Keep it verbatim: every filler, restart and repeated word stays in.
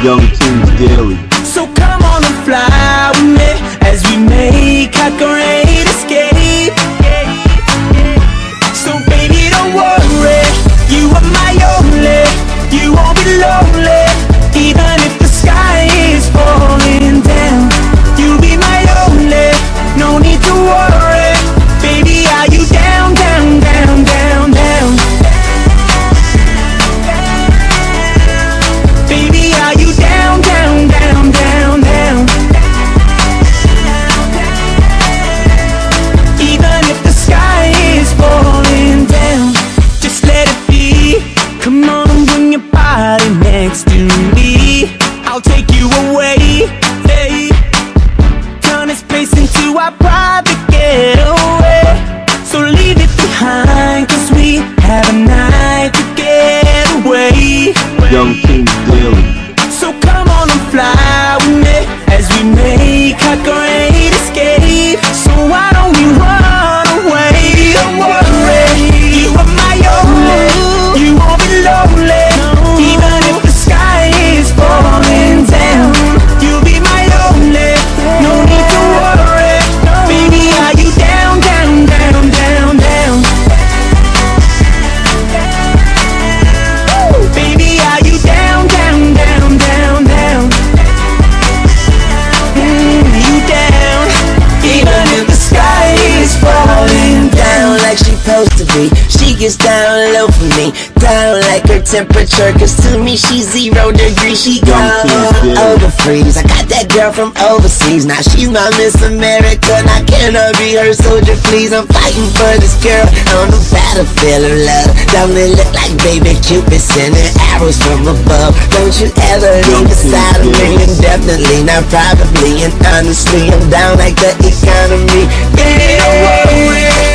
Young Kings Daily. So come on and fly with me as we make our great escape. So baby, don't worry, you are my only. You won't be lonely, even if the sky is falling down. You'll be my only, no need to worry. Baby, are you down, down, down, down, down? Baby, are you down, down, down, down, down? Even if the sky is falling down, just let it be. Come on and bring your body next to me. I'll take you away, hey. Turn this place into our private getaway. So leave it behind, cause we have a night to get away. Young Kings Daily. So come on and fly with me as we make our great escape. So why don't we run away? Don't worry, you are my only. You won't be lonely, even if the sky is falling down. You'll be my only, no need to worry. Baby, are you down, down, down, down, down? Baby, are you down, down, down, down, down? Mm, you down, even if the sky is falling down. Like she supposed to be, she gets down low for me, down like her temperature, cause to me she's zero degrees. She go over freeze. I got that girl from overseas, now she's my Miss America. Now can I be her soldier, please? I'm fighting for this girl on the battlefield of love. Don't it look like baby Cupid sending arrows from above? Don't you ever leave beside of me, indefinitely, not probably, and honestly, I'm down like the economy. Baby, don't worry,